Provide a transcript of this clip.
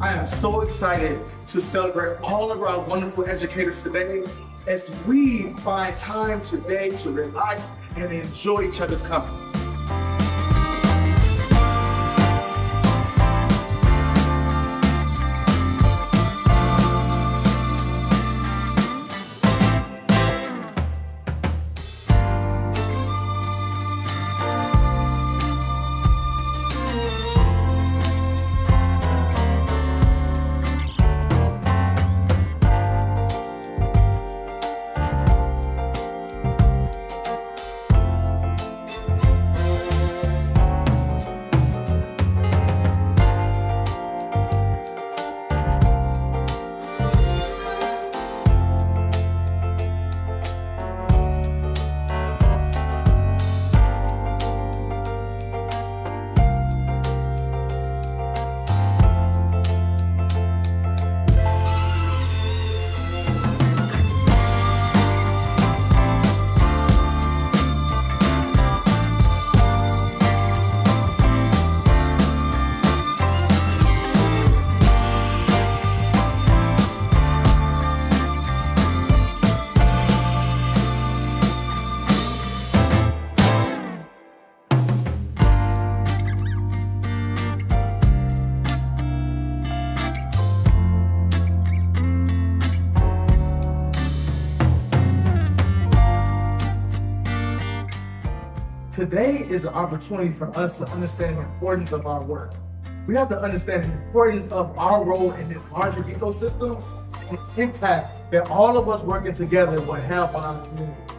I am so excited to celebrate all of our wonderful educators today as we find time today to relax and enjoy each other's company. Today is an opportunity for us to understand the importance of our work. We have to understand the importance of our role in this larger ecosystem and the impact that all of us working together will have on our community.